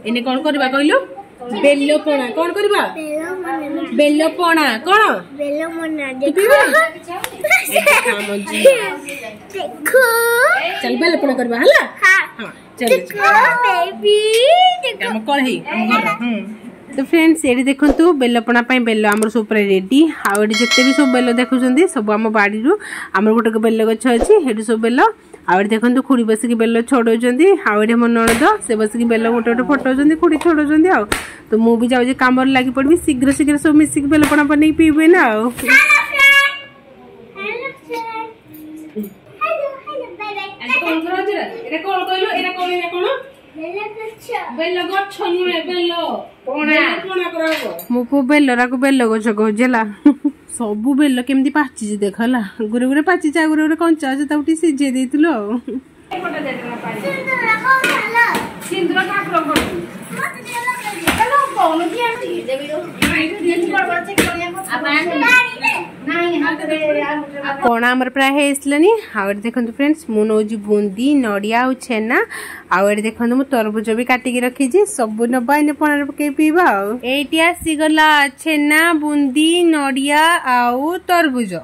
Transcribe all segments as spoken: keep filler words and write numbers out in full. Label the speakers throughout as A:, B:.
A: एने कौन करबा कहलु बेल्लो पणा कौन करबा बेल्लो पणा कौन
B: बेल्लो पणा देखो देखो
A: चल बेल्लो पणा करबा हला
B: हां
A: हां चल
B: बेबी देखो
A: हम कर ही हम कर हम तो फ्रेंड्स ये देखु बेल पणा बेल आम सब रेडी आउ जिते भी सब बेल देखुं सब आम बाड़ी रू आम गोटे बेल गछ अच्छी सब बेल आउ देखो खुड़ी बसिक बेल छड़ाऊँ आउ मो नणद से बसिक बेल गोटे गोटे फटाऊँ खुड़ी छड़ाऊँ आ तो मुझे जाऊँ कम लगी पड़ी शीघ्र शीघ्र सब मिसिक बेल पणा बन पीबे ना आ मो बेलरा को बेल गछ कहला सबू बेल केमती पाची देखला गुरे गुरे पाची चा गुरे गुरे कंचा अच्छे ताकि सीझे देइतलो पणा आमर प्राय हेसलानी आउ देखो फ्रेंड्स मु नौजी बूंदी नड़िया और छेना आउ देखो मु तरबुज भी काटिकी रखी सब नबा इन पणा पकई पीवा एटी आसीगला छेना बूंदी नड़िया आउ तरबुज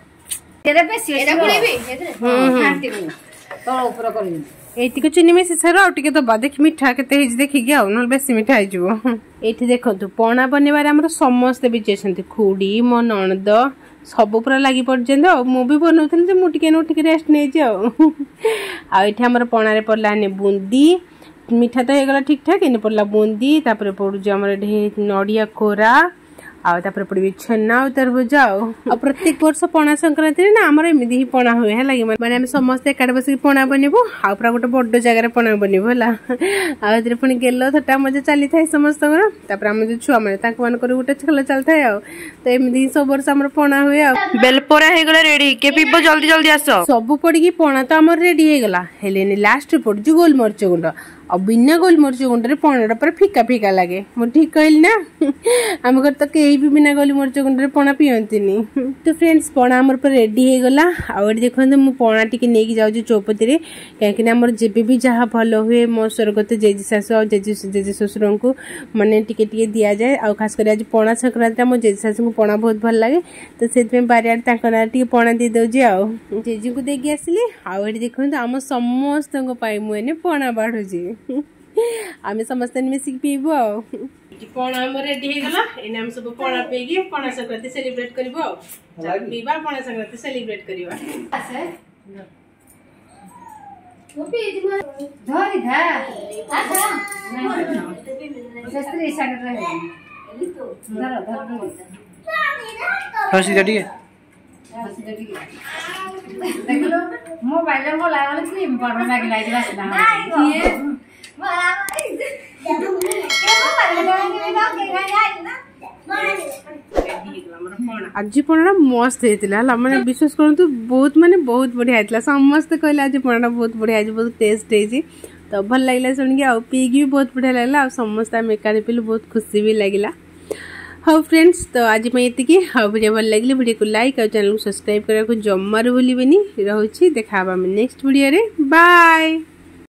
A: एटी को चीनी मिसी सर आउ टिके दबा देख मिठा केते हेज देखिकी आउ न बेसी मिठा हे जबो एठी देखंतु पणा बनेबार हमर समस्त बिजी छथि खुडी मो नणद सब पूरा लगी पड़े मु भी बनाऊली मुझे उठिक रेस्ट नहीं आठ आम पणा पड़ा बूंदी मिठा तो होगा ठीक ठाक इन पड़ा बूंदी तापर पड़ू आम नड़िया कोरा आपर पड़े छेना और तरबुज आ प्रत्येक वर्ष पणा संक्रांति ना आम एमती ही पणा हुए है मैंने आम समस्ते एकाठ बस पणा बनबू आ पूरा गोटे बड़ जगार पणा बनबू है पुणी गेल थटा मजा चली था समस्त आम जो छुआ मैंने गोटे खेल चलता है तो एमती सब वर्ष आम पणा हुए
C: बेलपरा हेगला रेडी के पीबो जल्दी जल्दी आस
A: सब पड़ी पणा तो आम रेडी होगला लास्ट पड़ू गोलमरीच गुंड आ बिना गोलमरीच गुंड पणा पूरा फिका फिका लगे मुझे ठीक कहली ना आम घर तो कहीं भी बिना गोलमरीच गुंड पणा पियंती तो फ्रेंड्स पणा आम रेडी होगला आउ देखो मुझे पणा टी नहीं जाऊँ चौपती कहीं आम जब भी जहाँ भल हुए मो स्वर्गत जेजी शाशु आ जेजी शशुर को मैंने टी दि जाए आ खास कर आज पणा संक्रांति मो जेजी शाशु को पणा बहुत भल लगे तो से बारियाड ना टी पणा दी दौजी आ जेजी को देगी आसली आउ देखो आम समस्त मुझे पणा बाढ़ुची आम समस्त मिसिक पीबू आ पणा रेडी होगला एने हम सब पणा पीकी पणा संक्रांति सेलिब्रेट करबो आ पीबा पणा संक्रांति सेलिब्रेट करबा वो पीज म धरी धा आधा सस्त्री सागर रहे धर धर
C: हसी जडी
A: हसी जडी देखलो मोबाइल में लागल क्रीम पाउडर लागे लागे वासना किए आज पणा मस्त होता मैंने विश्वास करूँ बहुत माने बहुत बढ़िया होता समस्त कहले आज पणा बहुत बढ़िया बहुत टेस्ट है तो भल लगे शुणिक आ पीकी भी बहुत बढ़िया लगला समस्त आम एकाठी पीलु बहुत खुशी भी लगिला हाँ फ्रेंड्स तो आज मैं ये हाँ वीडियो भल लगे वीडियो को लाइक और चैनल को सब्सक्राइब करने को जमार भूलिए रोचे देखा नेक्स्ट वीडियो रे बाय।